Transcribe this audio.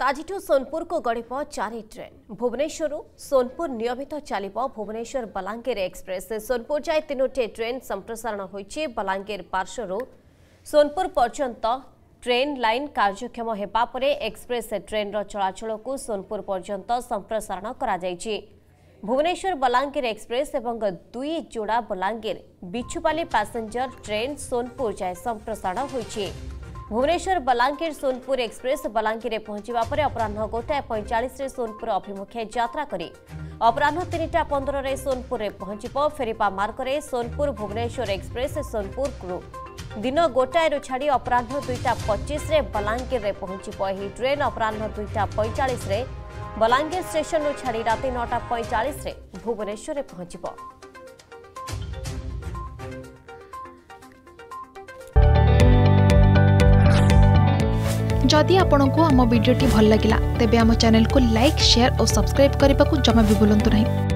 आजिठू सोनपुर को गड़िप 4 ट्रेन भुवनेश्वर सोनपुर नियमित चलिब भुवनेश्वर बलांगीर एक्सप्रेस सोनपुर जाए 3टी ट्रेन संप्रसारण होइछि। बलांगीर पार्श्वरू सोनपुर पर्यंत ट्रेन लाइन कार्यक्षम हेबा परे एक्सप्रेस ट्रेन चलाचल को सोनपुर पर्यंत संप्रसारण करा जायछि। भुवनेश्वर बलांगीर एक्सप्रेस एवं 2 जोड़ा बलांगीर बिछुपाली पैसेंजर ट्रेन सोनपुर जाए संप्रसारण होइछि। भुवनेश्वर बलांगीर सोनपुर एक्सप्रेस बलांगीर पहुंचवा पर अपराह 1:45 सोनपुर अभिमुखे यात्रा करी अपराह 3:15 सोनपुर पहुंचब। फेरिपा मार्ग में सोनपुर भुवनेश्वर एक्सप्रेस सोनपुर को दिन 1 छाड़ी अपराह 2:25 बलांगीर पहुंचब। यह ट्रेन अपराह 2:45 बलांगीर स्टेशन छाड़ी राति 9:45 भुवनेश्वर पहुंचब। जदि आपंक आम भिडी भल लगा तेब आम चैनल को लाइक शेयर और सब्सक्राइब करने को जमा भी भूलु नहीं।